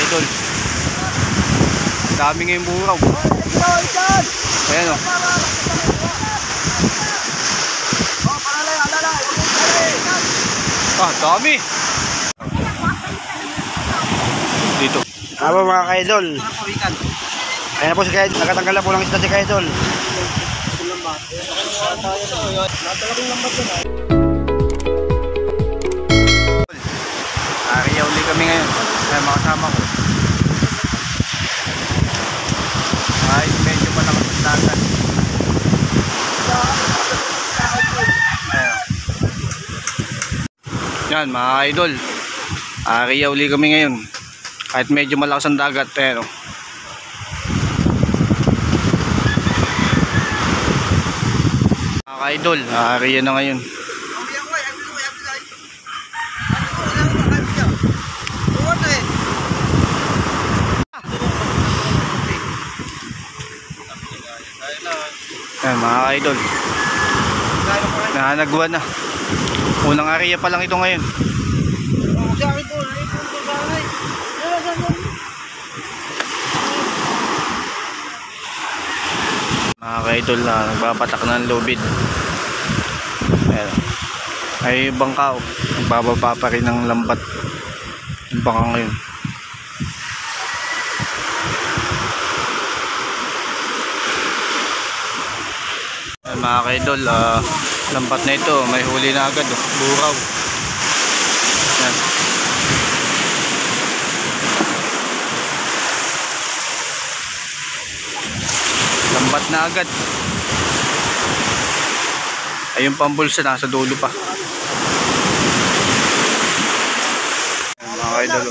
idol. Dami ngayong buraw. Ayan o. Dami. Dito. Aba mga ka-idol. Ayan po si ka-idol. Nakatanggal na po lang isda si ka-idol. Ariya uli kami ngayon. Ayan mga kasama ko. Ay medyo malakas ang dagat. Yan mga idol. Ariya uli kami ngayon. Kahit medyo malakas ang dagat. Pero mga idol, ariya na ngayon. Yan mga idol, nanagwan na. Unang area pa lang ito ngayon. Mga idol na nagpapatak ng lubid. Ayan. Ay bangka o, nagbababa pa rin ng lambat yung bangka ngayon. Mga ka-idol, lambat na ito, may huli na agad, buraw. Yan. Lambat na agad. Ayun pambulsa, nasa dulo pa. Yan, mga ka-idol.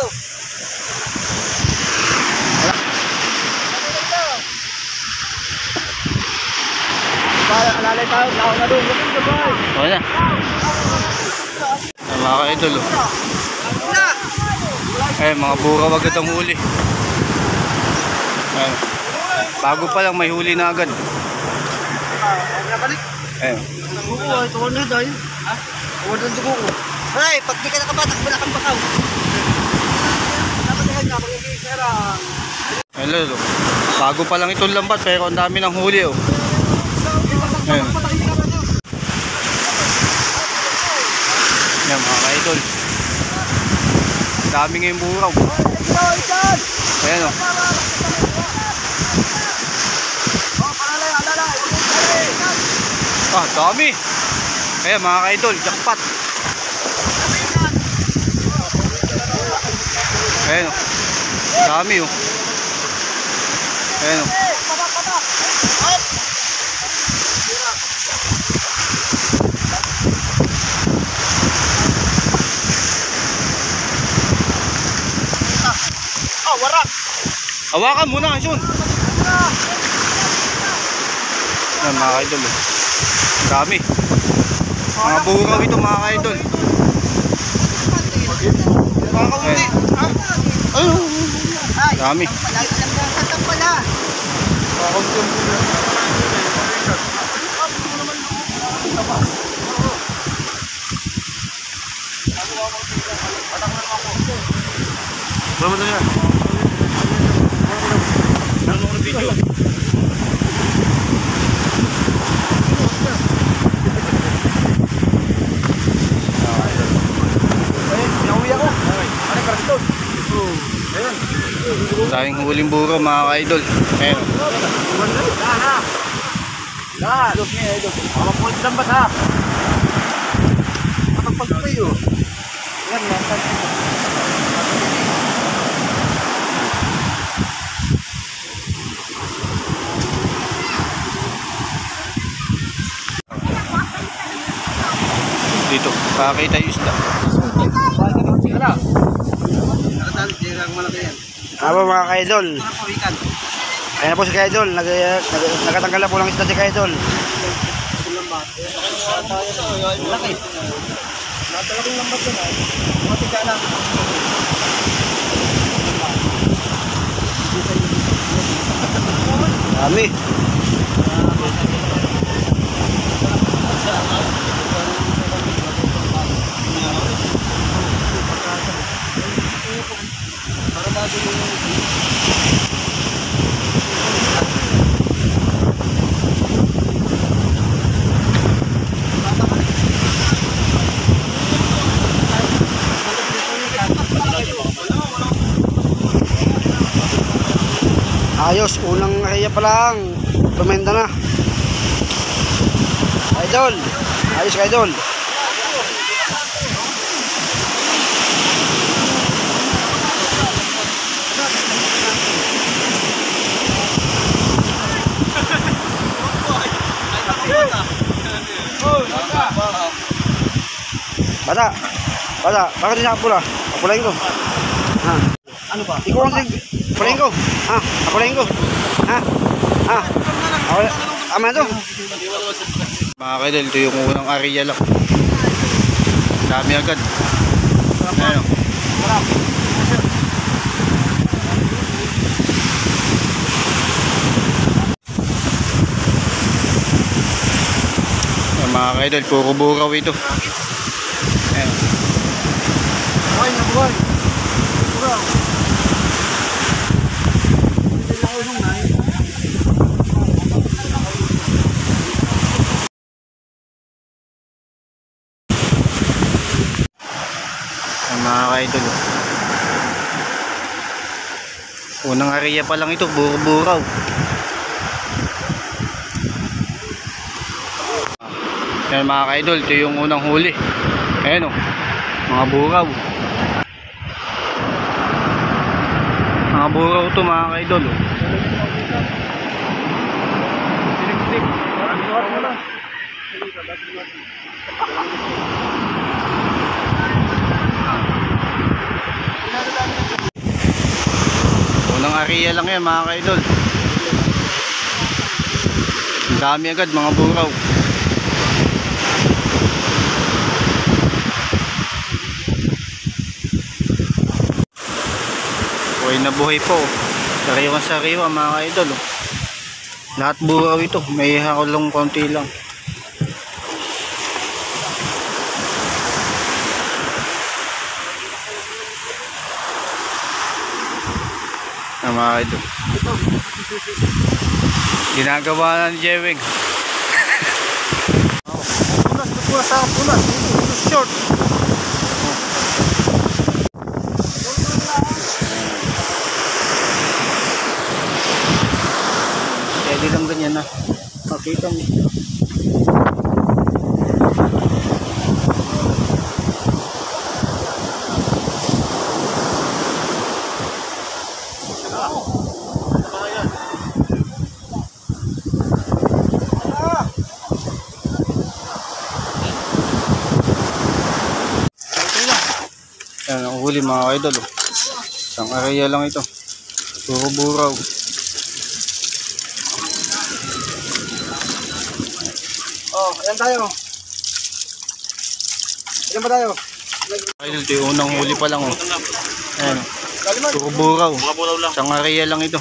Alalay tayo, tao na doon. Okay na. Mga ka-idol. Eh, mga buraw agad ang huli. Ayan. Bago pa lang may huli na agad. Ayan. Ito na dahil. Ha? Huwag na dugo ko. Ay, pag di ka nakabatak, wala kang bakaw. Dapat na kanya, pag-iiserang. Hello. Bago pa lang itong lambat pero ang dami ng huli oh. Ayan. Yan mga ka-idol. Dami ngayong buraw. Ayan o. Dami. Ayan mga ka-idol, jackpot. Ayan o. Dami o. Ayan o. Warak. Hawakan muna, Anson. Yan mga ka-idol. Dami. Mga buraw ito mga ka-idol. Dami. Berapa tuh ya? Video. Tayong huling buro mga ka-idol. Ayan. Lahat. Mga pulit lang ba ha? Matagpagpayo. Yan yan. Dito, kakakita yung isda. Aba mga ka-idol. Ayan po si ka-idol. Nakatanggal na po lang isda si ka-idol. Laki. Natalaking lambat yun ay. Matika lang. Dami. Ayos, unang kaya pa lang. Tumenda na. Idol. Ayos ka, idol. Bata. Bata, bakit hindi nakapula? Kapulain ko. Ha? Ano ba? Ikaw ang kapulain ko. Ha? Kapulain ko. Ha? Ha? Ama to. Mga kaidol, ito yung unang area lang. Dami agad. Ayun. Ayan, mga kaidol, puro buraw ito. Ayun. Buhay na buhay. Buraw. Hindi lang ako nung nai. Ayan, mga kaidol. Unang area pa lang ito, puro buraw. Ayan mga kaidol, ito yung unang huli. Ayan o, mga buraw. Mga buraw ito mga kaidol o. Unang area lang yan mga kaidol. Ang dami agad mga buraw. Buhay na buhay po. Sariwang sariwa mga kaidol. Lahat buraw ito. May hakulong konti lang. Mga kaidol. Ginagawa na ni Jewing. Punas sa punas. Short. Pwede lang ganyan na. Makita mo. Yan ang huli mga idol. Isang area lang ito. Puro buraw. Oh, ayan tayo. Ilan ba tayo? Idol, ito yung unang huli pa lang. Oh. Ayan. Puro buraw. Isang area lang ito.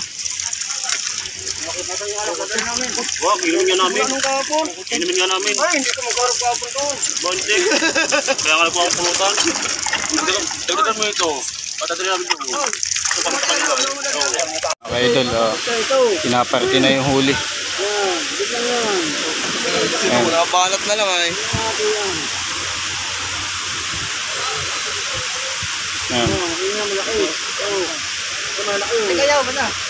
Wag, inumin nga namin. Anong kahapon? Inumin nga namin. Ay, hindi ko magkarap kahapon doon. Bontek. Kaya nga po ako pulutan. Dagdagan mo ito. Patatuloy namin ito. Ito pa sa kanila. Okay idol, pinaparte na yung huli. Yan, biglang yan. Ayan. Nakabalat na lang ay. Ayan. Malaki. Malaki. Ikayaw, mana?